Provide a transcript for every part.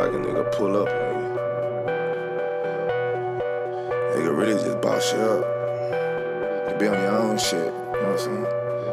like a nigga pull up, nigga. Nigga really just boss you up. You be on your own shit, you know what I'm saying?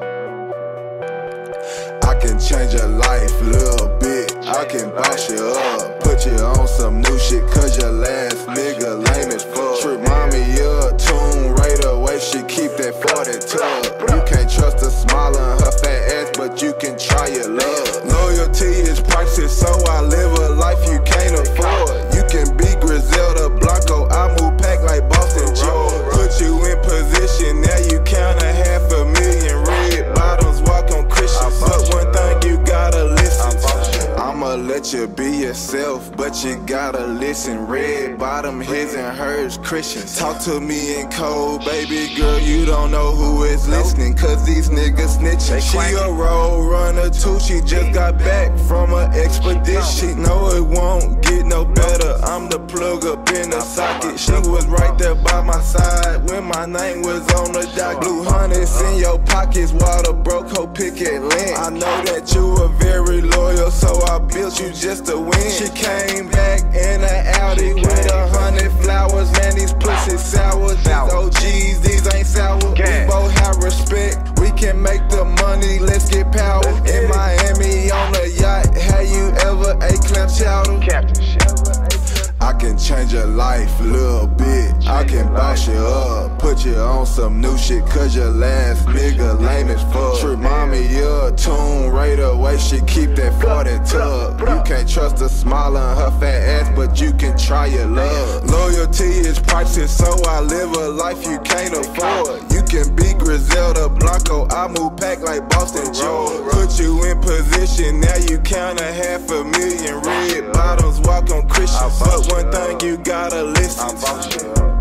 I can change your life a little bit, I can boss you up. Put you on some new shit, cause your last nigga lame as fuck. Trip mommy, you're a tune right away, she keep that 40 tub. You can't trust a smile on her fat ass, but you can try your love. Loyalty is priceless, so I live a life you can't afford. You can be Griselda Blanco, I move pack like Boston Joe. Put you in position, now you count $500,000 red bottoms, walk on Christians. But one thing you gotta listen to, I'ma let you be yourself, but you gotta listen. Red bottom, his and hers Christians. Talk to me in code, baby girl, you don't know who is listening, cause these niggas snitching. She a road runner too, she just got back from an expedition. She know it won't get no better, I'm the plug up in the socket. She was right there by my side when my name was on the dock. Blue hundreds in your pockets while the broke hoe picket lint. I know that you are very loyal, so I built you just to win. She came back in an Audi with 100 flowers. Man, these pussies sour. These OGs, these ain't sour. We both have respect, we can make the money, let's get power. In Miami on a yacht, have you ever ate clam chowder? I can change your life a little bit, I can boss you up. Put you on some new shit, cause your last nigga lame as fuck. Trip mommy, you're a tune right away, she keep that 40 tub. You can't trust a smile on her fat ass, but you can try your love. Loyalty is priceless, so I live a life you can't afford. You can be Griselda Blanco, I move pack like Boston Joe. Put you in position, now you count $500,000 red bottoms, walk on Christians. But one thing you gotta listen to,